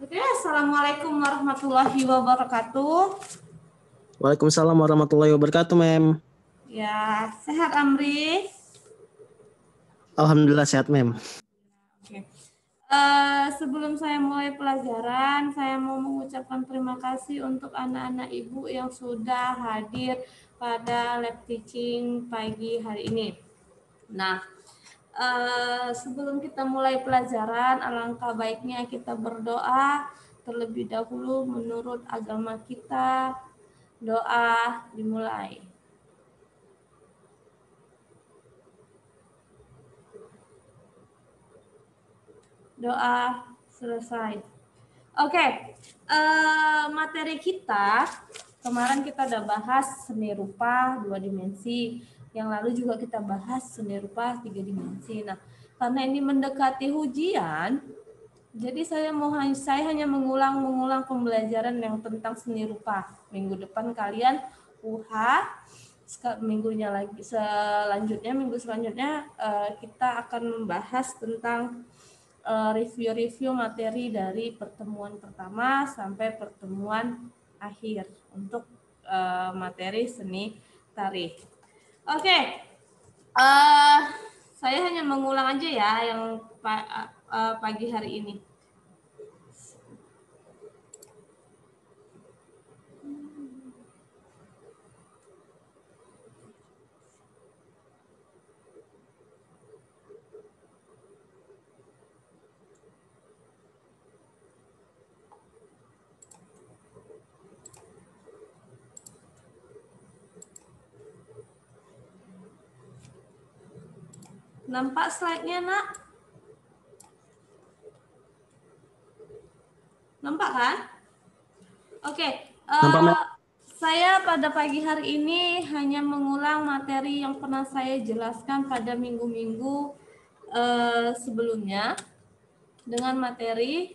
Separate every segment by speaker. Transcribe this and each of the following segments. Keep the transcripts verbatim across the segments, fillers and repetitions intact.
Speaker 1: Oke, Assalamualaikum warahmatullahi wabarakatuh.
Speaker 2: Waalaikumsalam warahmatullahi wabarakatuh, Mem.
Speaker 1: Ya, sehat Amri?
Speaker 2: Alhamdulillah sehat, Mem.
Speaker 1: Oke. Uh, sebelum saya mulai pelajaran, saya mau mengucapkan terima kasih untuk anak-anak ibu yang sudah hadir pada lab teaching pagi hari ini. Nah, uh, sebelum kita mulai pelajaran, alangkah baiknya kita berdoa terlebih dahulu menurut agama kita. Doa dimulai. Doa selesai. Oke, okay. uh, materi kita kemarin kita udah bahas seni rupa dua dimensi. Yang lalu juga kita bahas seni rupa tiga dimensi. Nah, karena ini mendekati ujian, jadi saya mau saya hanya mengulang-mengulang pembelajaran yang tentang seni rupa. Minggu depan kalian U H, minggunya lagi selanjutnya minggu selanjutnya uh, kita akan membahas tentang review-review materi dari pertemuan pertama sampai pertemuan akhir untuk uh, materi seni tari. Oke, okay. uh, saya hanya mengulang aja ya yang pa, uh, pagi hari ini. Nampak slide-nya, Nak? Nampak kan? Oke. Okay. Uh, saya pada pagi hari ini hanya mengulang materi yang pernah saya jelaskan pada minggu-minggu uh, sebelumnya dengan materi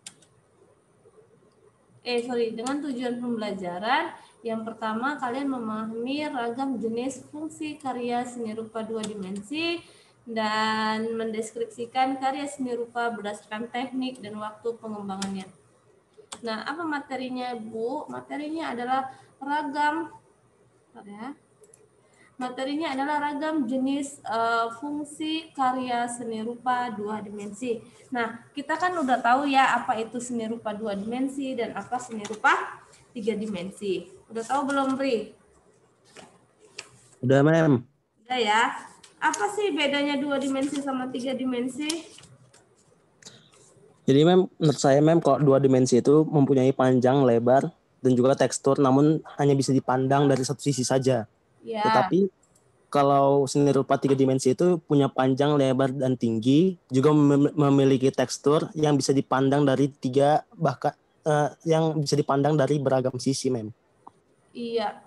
Speaker 1: eh sorry dengan tujuan pembelajaran. Yang pertama, kalian memahami ragam jenis fungsi karya seni rupa dua dimensi dan mendeskripsikan karya seni rupa berdasarkan teknik dan waktu pengembangannya. Nah, apa materinya, Bu? Materinya adalah ragam ya. Materinya adalah ragam jenis uh, fungsi karya seni rupa dua dimensi. Nah, kita kan udah tahu ya apa itu seni rupa dua dimensi dan apa seni rupa tiga dimensi. Udah tahu belum, Pri?
Speaker 2: Udah, Mem.
Speaker 1: Udah ya. Apa sih bedanya dua dimensi sama tiga dimensi?
Speaker 2: Jadi, Mem, menurut saya, Mem, kalau dua dimensi itu mempunyai panjang, lebar, dan juga tekstur, namun hanya bisa dipandang dari satu sisi saja.
Speaker 1: Ya.
Speaker 2: Tetapi kalau seni rupa tiga dimensi itu punya panjang, lebar, dan tinggi, juga mem memiliki tekstur yang bisa dipandang dari tiga, bahkan uh, yang bisa dipandang dari beragam sisi, Mem.
Speaker 1: Iya.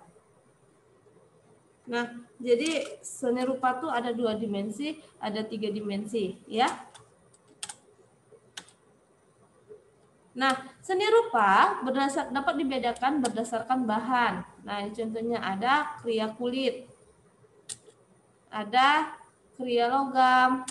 Speaker 1: Nah, jadi seni rupa tuh ada dua dimensi, ada tiga dimensi, ya. Nah, seni rupa berdasar, dapat dibedakan berdasarkan bahan. Nah, contohnya ada kriya kulit, ada kriya logam,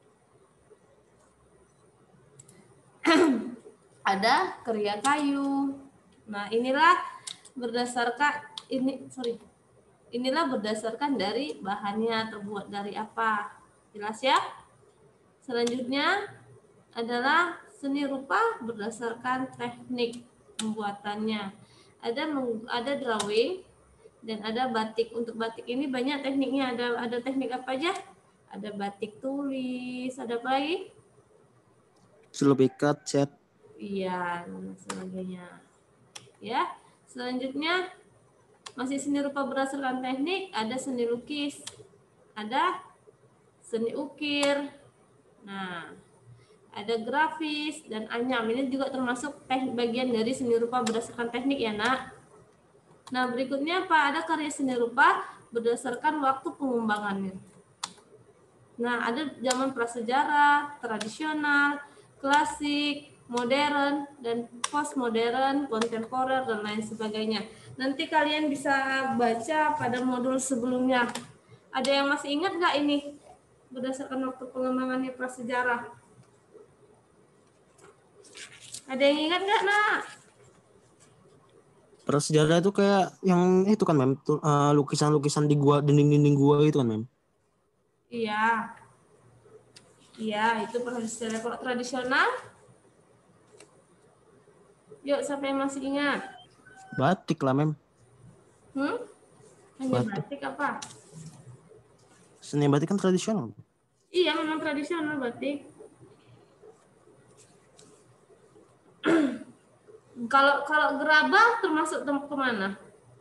Speaker 1: ada kriya kayu. Nah, inilah berdasarkan ini sorry, inilah berdasarkan dari bahannya terbuat dari apa. Jelas ya? Selanjutnya adalah seni rupa berdasarkan teknik pembuatannya. Ada ada drawing dan ada batik. Untuk batik ini banyak tekniknya. Ada ada teknik apa aja? Ada batik tulis, ada apa lagi?
Speaker 2: Celup ikat, cat.
Speaker 1: Iya, dan sebagainya. Ya. Selanjutnya masih seni rupa berdasarkan teknik, ada seni lukis, ada seni ukir. Nah, ada grafis dan anyam. Ini juga termasuk teknik bagian dari seni rupa berdasarkan teknik ya, Nak. Nah, berikutnya apa? Ada karya seni rupa berdasarkan waktu pengembangannya. Nah, ada zaman prasejarah, tradisional, klasik, modern, dan postmodern, kontemporer, dan lain sebagainya. Nanti kalian bisa baca pada modul sebelumnya. Ada yang masih ingat nggak ini? Berdasarkan waktu pengembangannya prasejarah. Ada yang ingat nggak, Nak?
Speaker 2: Prasejarah itu kayak yang itu kan, Mem, tuh, uh, lukisan-lukisan di gua, dinding-dinding gua itu kan, Mem.
Speaker 1: Iya. Iya, itu prasejarah. Kalau tradisional, yuk siapa yang masih ingat?
Speaker 2: Batik lah, Mem.
Speaker 1: Hmm? Hanya
Speaker 2: Batik.
Speaker 1: batik apa?
Speaker 2: Seni batik kan tradisional.
Speaker 1: Iya, memang tradisional batik. Kalau kalau gerabah termasuk tempat kemana?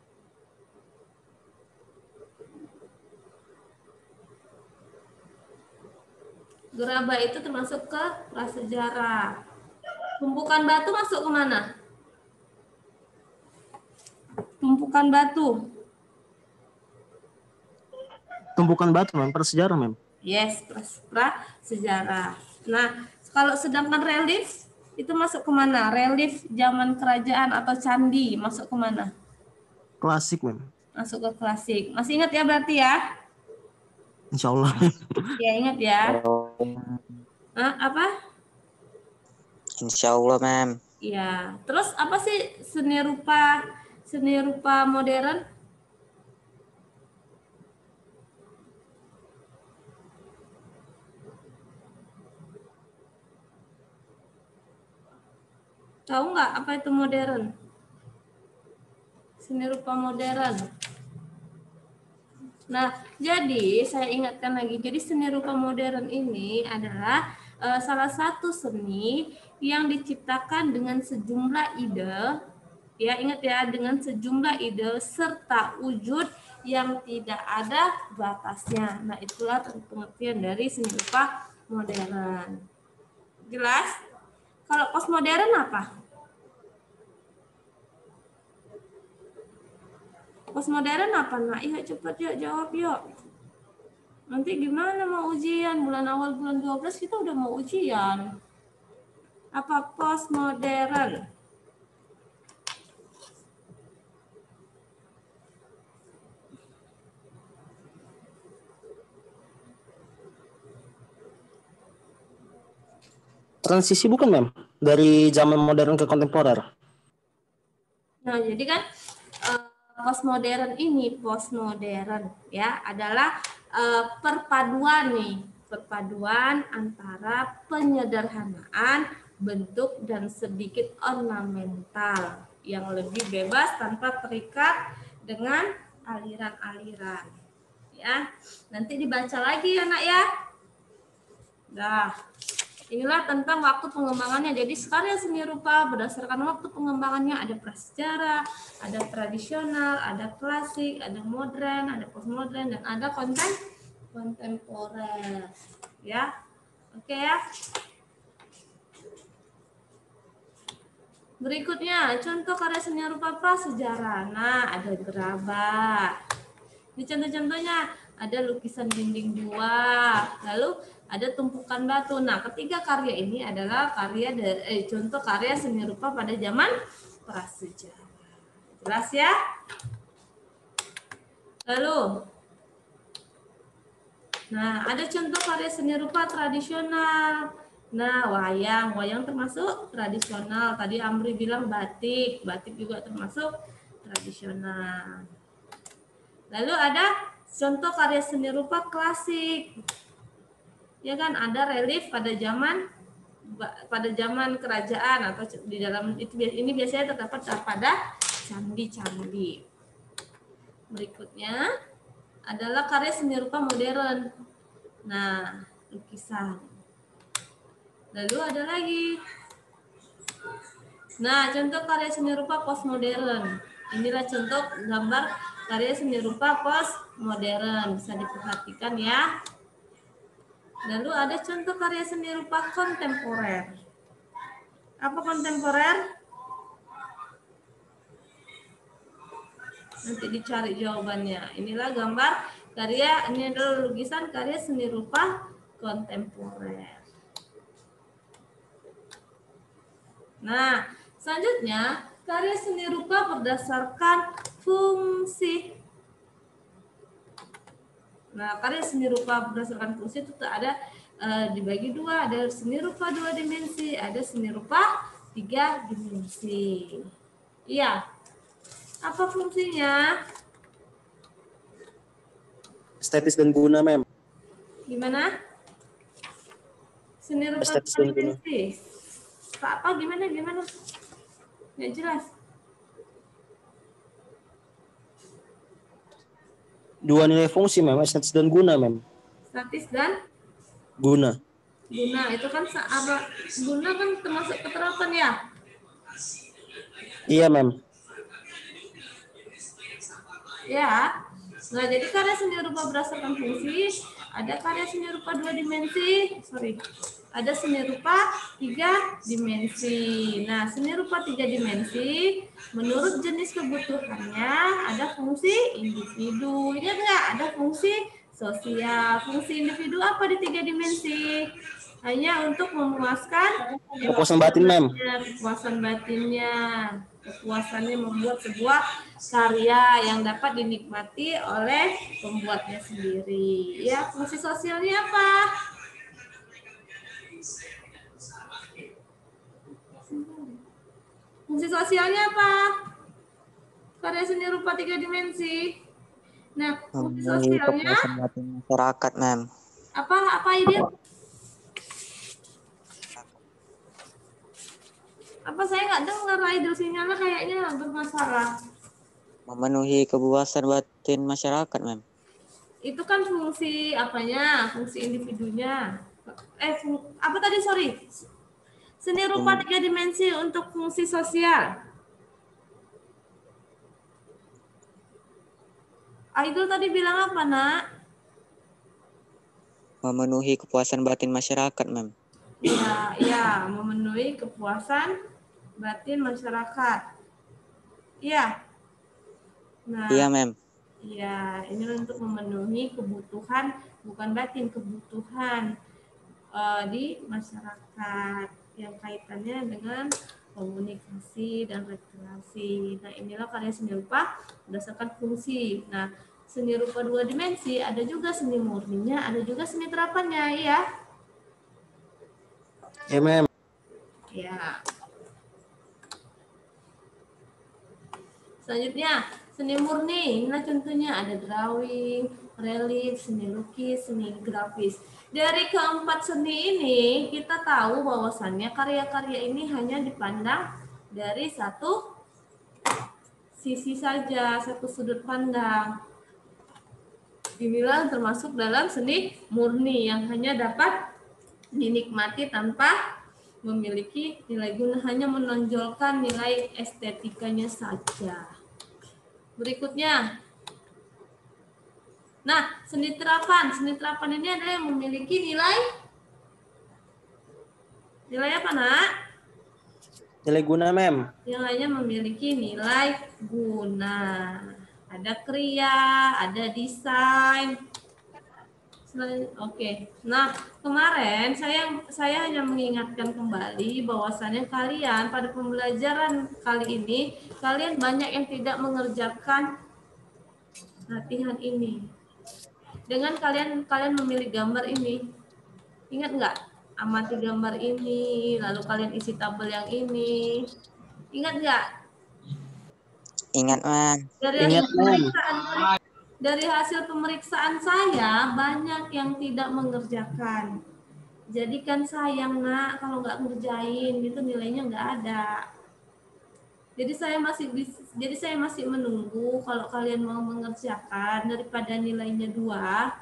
Speaker 1: Gerabah itu termasuk ke prasejarah. Tumpukan batu masuk kemana? Tumpukan batu.
Speaker 2: Tumpukan batu, Mem, prasejarah, Mem.
Speaker 1: Yes, prasejarah. Nah, kalau sedangkan relief itu masuk kemana? Relief zaman kerajaan atau candi masuk kemana?
Speaker 2: Klasik, Mem.
Speaker 1: Masuk ke klasik. Masih ingat ya berarti ya?
Speaker 2: Insya Allah.
Speaker 1: Ya ingat ya. Hah, apa?
Speaker 3: Insya Allah, Mem.
Speaker 1: Ya. Terus apa sih seni rupa seni rupa modern? Tahu nggak apa itu modern? Seni rupa modern. Nah, jadi saya ingatkan lagi. Jadi seni rupa modern ini adalah uh, salah satu seni yang diciptakan dengan sejumlah ide, ya ingat ya, dengan sejumlah ide serta wujud yang tidak ada batasnya. Nah, itulah pengertian dari seni rupa modern. Jelas? Kalau postmodern apa? Postmodern apa, Nak? Yuk cepat yuk jawab yuk. Nanti gimana mau ujian? Bulan awal bulan dua belas kita udah mau ujian. Apa postmodern?
Speaker 2: Transisi bukan, Mem? Dari zaman modern ke kontemporer.
Speaker 1: Nah, jadi kan uh, postmodern ini, postmodern ya adalah uh, perpaduan nih, perpaduan antara penyederhanaan bentuk dan sedikit ornamental yang lebih bebas tanpa terikat dengan aliran-aliran. Ya, nanti dibaca lagi ya, Nak ya. Nah, inilah tentang waktu pengembangannya. Jadi karya seni rupa berdasarkan waktu pengembangannya ada prasejarah, ada tradisional, ada klasik, ada modern, ada postmodern, dan ada konten kontemporer. Ya, oke ya. Berikutnya contoh karya seni rupa prasejarah. Nah, ada gerabah. Ini contoh-contohnya ada lukisan dinding gua, lalu ada tumpukan batu. Nah, ketiga karya ini adalah karya dari, eh, contoh karya seni rupa pada zaman prasejarah. Jelas ya? Lalu, nah ada contoh karya seni rupa tradisional. Nah, wayang, wayang termasuk tradisional. Tadi Amri bilang batik, batik juga termasuk tradisional. Lalu ada contoh karya seni rupa klasik. Ya kan, ada relief pada zaman pada zaman kerajaan atau di dalam itu ini biasanya terdapat pada candi-candi. Berikutnya adalah karya seni rupa modern. Nah, lukisan. Lalu ada lagi. Nah, contoh karya seni rupa postmodern. Inilah contoh gambar karya seni rupa postmodern. Bisa diperhatikan ya. Lalu ada contoh karya seni rupa kontemporer. Apa kontemporer? Nanti dicari jawabannya. Inilah gambar karya, ini adalah lukisan karya seni rupa kontemporer. Nah, selanjutnya karya seni rupa berdasarkan fungsi. Nah, karya seni rupa berdasarkan fungsi itu ada e, dibagi dua, ada seni rupa dua dimensi, ada seni rupa tiga dimensi. Iya. Apa fungsinya?
Speaker 2: Estetis dan guna, Mem.
Speaker 1: Gimana? Seni rupa
Speaker 2: Estetis
Speaker 1: dua
Speaker 2: dan guna.
Speaker 1: dimensi. Apa gimana gimana? Nggak jelas.
Speaker 2: Dua nilai fungsi, Mem. Estetis dan guna, Mem.
Speaker 1: Statis dan
Speaker 2: Guna.
Speaker 1: guna itu kan apa? Guna kan termasuk keterapan ya?
Speaker 2: Iya, Mem.
Speaker 1: Ya. Nah, jadi karya seni rupa berdasarkan fungsi, ada karya seni rupa dua dimensi, sorry, ada seni rupa tiga dimensi. Nah, seni rupa tiga dimensi, menurut jenis kebutuhannya, ada fungsi individu. Ingat nggak? Ada fungsi sosial. Fungsi individu apa di tiga dimensi? Hanya untuk memuaskan
Speaker 2: Kepuasan batin, Mem.
Speaker 1: kepuasan batinnya. Kepuasannya membuat sebuah karya yang dapat dinikmati oleh pembuatnya sendiri. Ya, fungsi sosialnya apa? Fungsi sosialnya apa? Karya seni rupa tiga dimensi. Nah, fungsi
Speaker 3: Memenuhi
Speaker 1: sosialnya
Speaker 3: kepuasan batin masyarakat, Mem.
Speaker 1: apa? Apa ide? Apa saya nggak dengar idol sinyalnya kayaknya bermasalah.
Speaker 3: Memenuhi kepuasan batin masyarakat, Mem.
Speaker 1: Itu kan fungsi apanya? Fungsi individunya. Eh, fung- apa tadi? Sorry. Seni rupa tiga dimensi untuk fungsi sosial. Aidul tadi bilang apa, Nak?
Speaker 3: Memenuhi kepuasan batin masyarakat, Mem.
Speaker 1: Ya, ya, memenuhi kepuasan batin masyarakat. Iya. Nah,
Speaker 3: Iya, Mem.
Speaker 1: iya, ini untuk memenuhi kebutuhan, bukan batin, kebutuhan uh, di masyarakat yang kaitannya dengan komunikasi dan rekreasi. Nah, inilah karya seni rupa berdasarkan fungsi. Nah, seni rupa dua dimensi ada juga seni murninya, ada juga seni terapannya, ya.
Speaker 2: Ya, Mem.
Speaker 1: Ya. Selanjutnya, seni murni. Nah, contohnya ada drawing, relief, seni lukis, seni grafis. Dari keempat seni ini, kita tahu bahwasannya karya-karya ini hanya dipandang dari satu sisi saja, satu sudut pandang. Inilah termasuk dalam seni murni yang hanya dapat dinikmati tanpa memiliki nilai guna, hanya menonjolkan nilai estetikanya saja. Berikutnya, nah, seni terapan. Seni terapan ini adalah yang memiliki nilai nilai apa, Nak?
Speaker 2: Nilai guna, Mem.
Speaker 1: Yang hanya memiliki nilai guna. Ada kriya, ada desain. Oke, okay. Nah kemarin saya saya hanya mengingatkan kembali bahwasannya kalian pada pembelajaran kali ini kalian banyak yang tidak mengerjakan latihan ini. Dengan kalian kalian memilih gambar ini, ingat nggak? Amati gambar ini, lalu kalian isi tabel yang ini, ingat nggak?
Speaker 3: Ingat, Mem.
Speaker 1: Dari
Speaker 2: Ingat, Mem.
Speaker 1: Dari hasil pemeriksaan saya, banyak yang tidak mengerjakan. Jadi kan sayang, Nak, kalau nggak ngerjain, itu nilainya nggak ada. Jadi saya masih jadi saya masih menunggu kalau kalian mau mengerjakan daripada nilainya dua.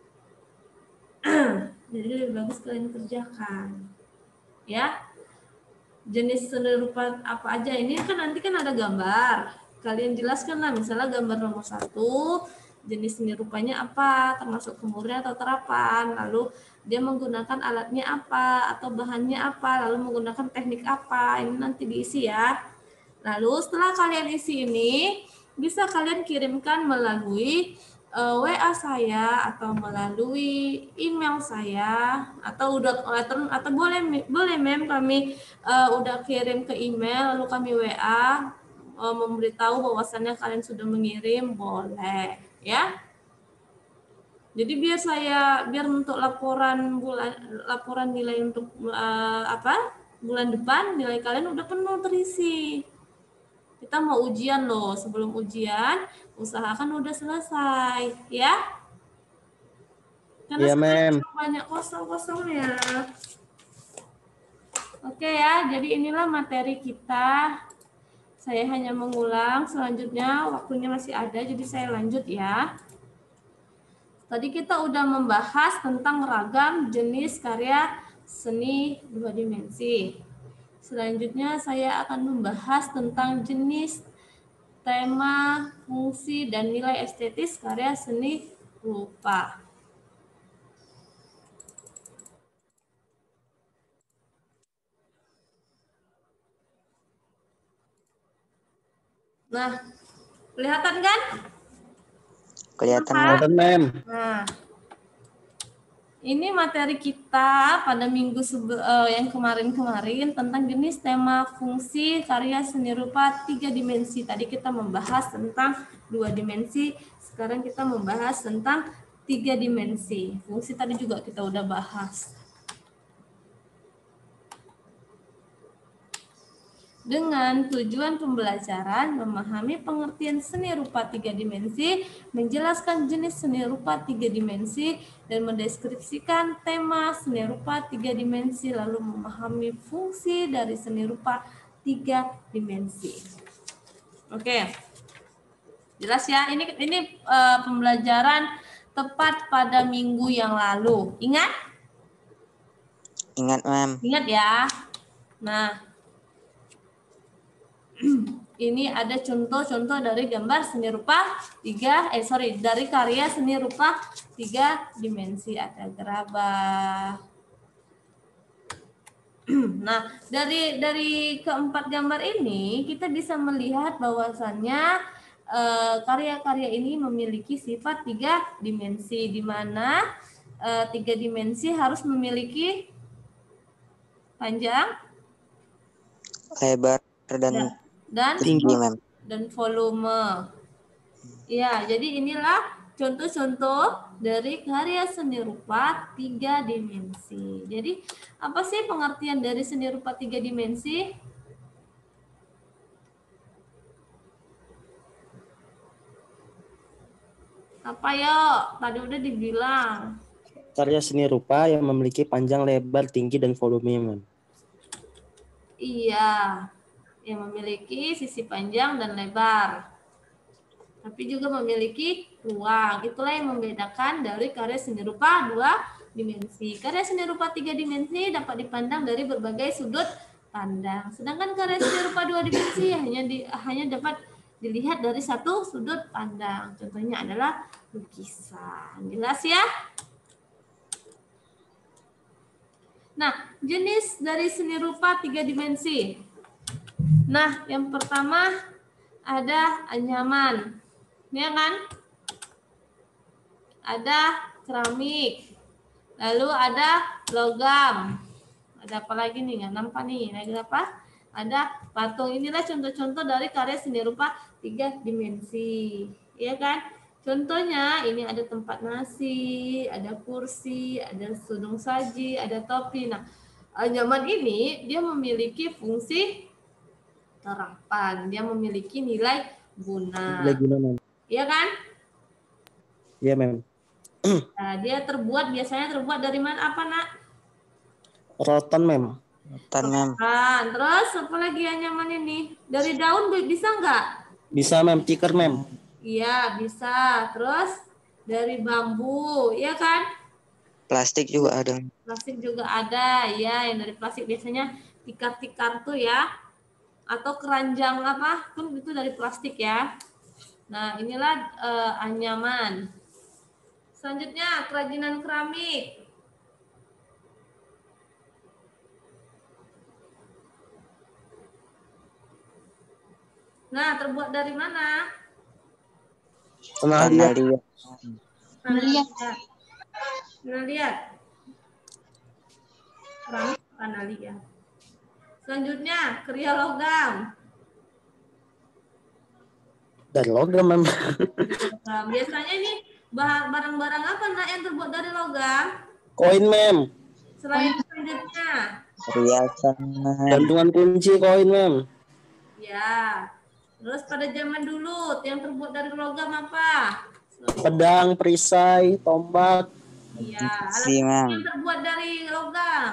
Speaker 1: Jadi lebih bagus kalian kerjakan. Ya. Jenis seni rupa apa aja ini kan nanti kan ada gambar. Kalian jelaskan lah, misalnya gambar nomor satu, jenis seni rupanya apa, termasuk kemurnian atau terapan, lalu dia menggunakan alatnya apa, atau bahannya apa, lalu menggunakan teknik apa, ini nanti diisi ya. Lalu setelah kalian isi ini, bisa kalian kirimkan melalui uh, W A saya, atau melalui email saya, atau udah atau, atau boleh boleh mem kami uh, udah kirim ke email, lalu kami W A uh, memberitahu bahwasannya kalian sudah mengirim, boleh ya. Jadi biar saya biar untuk laporan bulan laporan nilai untuk uh, apa bulan depan nilai kalian udah penuh terisi. Kita mau ujian loh, sebelum ujian usahakan udah selesai, ya. Karena
Speaker 2: Iya, Mem.
Speaker 1: banyak kosong-kosongnya. Oke ya, jadi inilah materi kita. Saya hanya mengulang, selanjutnya waktunya masih ada, jadi saya lanjut ya. Tadi kita udah membahas tentang ragam jenis karya seni dua dimensi. Selanjutnya saya akan membahas tentang jenis, tema, fungsi, dan nilai estetis karya seni rupa. Nah, kelihatan kan?
Speaker 3: Kelihatan,
Speaker 1: Mem.
Speaker 2: Kelihatan, Mem.
Speaker 1: Nah, ini materi kita pada minggu sebe uh, yang kemarin-kemarin tentang jenis, tema, fungsi, karya seni rupa tiga dimensi. Tadi kita membahas tentang dua dimensi, sekarang kita membahas tentang tiga dimensi. Fungsi tadi juga kita udah bahas. Dengan tujuan pembelajaran memahami pengertian seni rupa tiga dimensi, menjelaskan jenis seni rupa tiga dimensi, dan mendeskripsikan tema seni rupa tiga dimensi, lalu memahami fungsi dari seni rupa tiga dimensi. Oke, jelas ya? Ini ini uh, pembelajaran tepat pada minggu yang lalu. Ingat?
Speaker 3: Ingat, Mem.
Speaker 1: Ingat ya. Nah. Ini ada contoh-contoh dari gambar seni rupa tiga eh sorry dari karya seni rupa tiga dimensi. Ada gerabah. Nah, dari dari keempat gambar ini kita bisa melihat bahwasannya eh, karya-karya ini memiliki sifat tiga dimensi, di mana eh, tiga dimensi harus memiliki panjang,
Speaker 3: lebar, dan
Speaker 1: dan dan
Speaker 3: tinggi, Mem.
Speaker 1: dan volume. Ya, jadi inilah contoh-contoh dari karya seni rupa tiga dimensi. Jadi, apa sih pengertian dari seni rupa tiga dimensi? Apa yuk? Tadi udah dibilang.
Speaker 2: Karya seni rupa yang memiliki panjang, lebar, tinggi, dan volume, Mem.
Speaker 1: Iya, yang memiliki sisi panjang dan lebar, tapi juga memiliki ruang. Itulah yang membedakan dari karya seni rupa dua dimensi. Karya seni rupa tiga dimensi dapat dipandang dari berbagai sudut pandang, sedangkan karya seni rupa dua dimensi hanya di, hanya dapat dilihat dari satu sudut pandang. Contohnya adalah lukisan. Jelas ya? Nah, jenis dari seni rupa tiga dimensi. Nah, yang pertama ada anyaman, ya kan? Ada keramik, lalu ada logam. Ada apa lagi nih? Nggak nampak nih. Lagi apa? Ada patung. Inilah contoh-contoh dari karya seni rupa tiga dimensi, ya kan? Contohnya ini ada tempat nasi, ada kursi, ada sudung saji, ada topi. Nah, anyaman ini dia memiliki fungsi terapan, dia memiliki nilai guna.
Speaker 2: Nilai guna, Mem.
Speaker 1: Iya kan?
Speaker 2: Iya, Mem.
Speaker 1: Nah, dia terbuat biasanya terbuat dari mana apa, Nak?
Speaker 2: Rotan, Mem.
Speaker 3: Rotan, Mem.
Speaker 1: Nah, terus apa lagi anyaman ini? Dari daun bisa nggak?
Speaker 2: Bisa, Mem. Tikar, Mem.
Speaker 1: Iya, bisa. Terus dari bambu, iya kan?
Speaker 3: Plastik juga ada.
Speaker 1: Plastik juga ada, ya. Yang dari plastik biasanya tikar-tikar tuh ya. Atau keranjang apa pun itu dari plastik ya. Nah, inilah uh, anyaman. Selanjutnya kerajinan keramik. Nah, terbuat dari mana?
Speaker 2: Tanah
Speaker 3: Tanah
Speaker 2: liat.
Speaker 3: liat.
Speaker 1: Tanah liat. Tanah liat. Keramik tanah liat. Selanjutnya, kriya logam.
Speaker 2: Dari logam, Mem.
Speaker 1: Biasanya ini barang-barang apa, Nak, yang terbuat dari logam?
Speaker 2: Koin, Mem.
Speaker 1: Selain selanjutnya,
Speaker 3: Perhiasan, mem.
Speaker 2: Gantungan kunci, koin, Mem.
Speaker 1: Ya. Terus pada zaman dulu yang terbuat dari logam apa?
Speaker 2: Pedang, perisai, tombak.
Speaker 1: Iya, alat
Speaker 3: Si,
Speaker 1: musik
Speaker 3: mem.
Speaker 1: yang terbuat dari logam.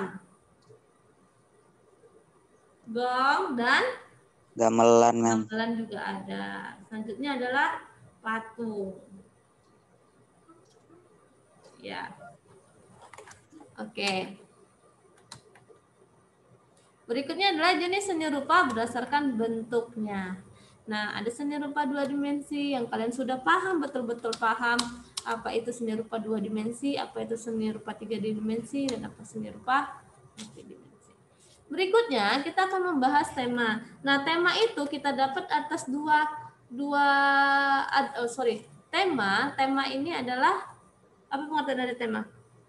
Speaker 1: Gong dan
Speaker 3: Gamelan, mem.
Speaker 1: gamelan juga ada. Selanjutnya adalah patung. Ya. Oke. Berikutnya adalah jenis seni rupa berdasarkan bentuknya. Nah, ada seni rupa dua dimensi yang kalian sudah paham, betul-betul paham apa itu seni rupa dua dimensi, apa itu seni rupa tiga dimensi, dan apa seni rupa empat dimensi. Berikutnya, kita akan membahas tema. Nah, tema itu kita dapat atas dua, dua oh, sorry, tema. Tema ini adalah, apa pengertian dari tema?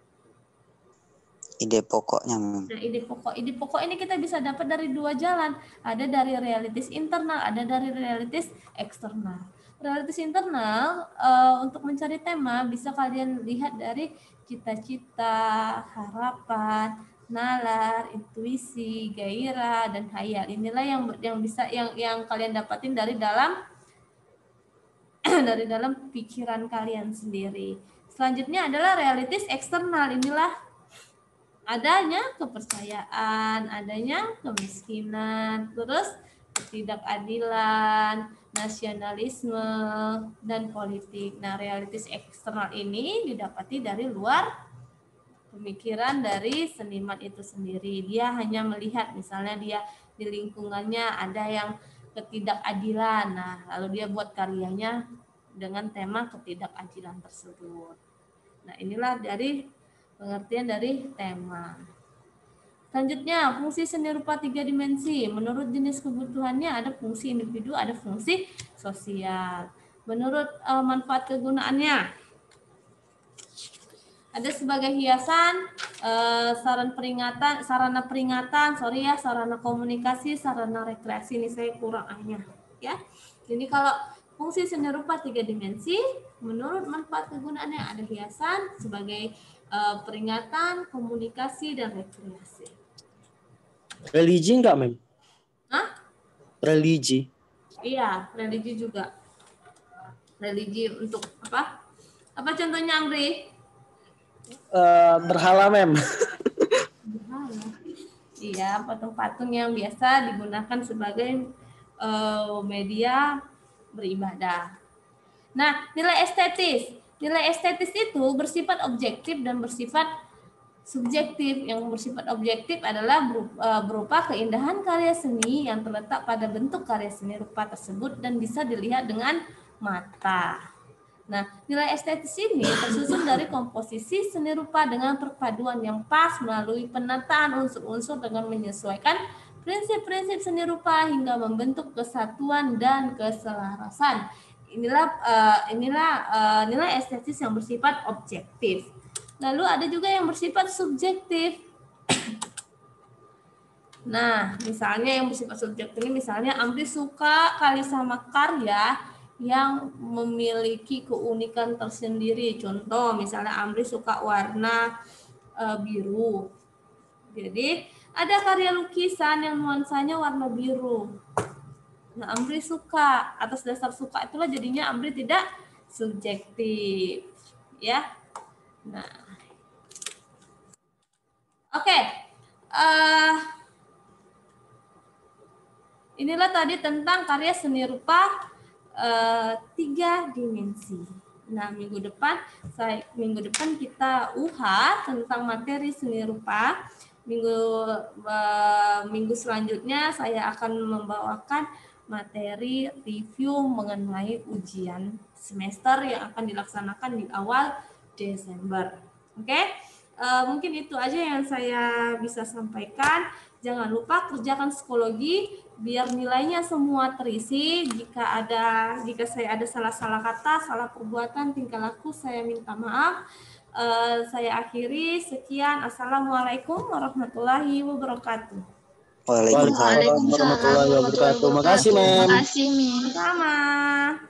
Speaker 3: Ide pokoknya, mem.
Speaker 1: Nah, ide pokok, ide pokok ini kita bisa dapat dari dua jalan. Ada dari realitis internal, ada dari realitis eksternal. Realitis internal uh, untuk mencari tema bisa kalian lihat dari cita-cita, harapan, nalar, intuisi, gairah, dan hayal. Inilah yang yang bisa yang yang kalian dapatin dari dalam dari dalam pikiran kalian sendiri. Selanjutnya adalah realitis eksternal. Inilah adanya kepercayaan, adanya kemiskinan, terus ketidakadilan, nasionalisme, dan politik. Nah, realitis eksternal ini didapati dari luar pemikiran dari seniman itu sendiri. Dia hanya melihat, misalnya dia di lingkungannya ada yang ketidakadilan. Nah, lalu dia buat karyanya dengan tema ketidakadilan tersebut. Nah, inilah dari pengertian dari tema. Selanjutnya, fungsi seni rupa tiga dimensi. Menurut jenis kebutuhannya ada fungsi individu, ada fungsi sosial. Menurut uh, manfaat kegunaannya, ada sebagai hiasan, uh, saran peringatan, sarana peringatan, sorry ya, sarana komunikasi, sarana rekreasi. Ini saya kurang ahnya, ya. Jadi kalau fungsi seni rupa tiga dimensi, menurut manfaat kegunaannya ada hiasan sebagai Uh, peringatan, komunikasi, dan rekreasi.
Speaker 2: Religi enggak, Mem?
Speaker 1: Hah?
Speaker 2: Religi.
Speaker 1: Iya, religi juga. Religi untuk apa? Apa contohnya, Amri?
Speaker 2: Uh, berhala, Mem.
Speaker 1: Berhala. Iya, patung-patung yang biasa digunakan sebagai uh, media beribadah. Nah, nilai estetis. Nilai estetis itu bersifat objektif dan bersifat subjektif. Yang bersifat objektif adalah berupa keindahan karya seni yang terletak pada bentuk karya seni rupa tersebut dan bisa dilihat dengan mata. Nah, nilai estetis ini tersusun dari komposisi seni rupa dengan perpaduan yang pas melalui penataan unsur-unsur dengan menyesuaikan prinsip-prinsip seni rupa hingga membentuk kesatuan dan keselarasan. Inilah uh, inilah uh, nilai estetis yang bersifat objektif. Lalu ada juga yang bersifat subjektif. Nah, misalnya yang bersifat subjektif ini misalnya Amri suka kali sama karya yang memiliki keunikan tersendiri. Contoh, misalnya Amri suka warna uh, biru. Jadi, ada karya lukisan yang nuansanya warna biru. Nah, Amri suka, atas dasar suka itulah jadinya Amri tidak subjektif, ya. Nah, oke, okay. uh, inilah tadi tentang karya seni rupa uh, tiga dimensi. Nah, minggu depan, saya minggu depan kita U H tentang materi seni rupa. Minggu uh, minggu selanjutnya saya akan membawakan materi review mengenai ujian semester yang akan dilaksanakan di awal Desember. Oke, okay? uh, mungkin itu aja yang saya bisa sampaikan. Jangan lupa kerjakan psikologi biar nilainya semua terisi. Jika ada, jika saya ada salah-salah kata, salah perbuatan, tingkah laku, saya minta maaf. Uh, saya akhiri. Sekian. Assalamualaikum warahmatullahi wabarakatuh.
Speaker 3: Waalaikumsalam
Speaker 2: warahmatullahi wabarakatuh. Makasih, Mem.
Speaker 4: Makasih, Mi.
Speaker 1: Sama.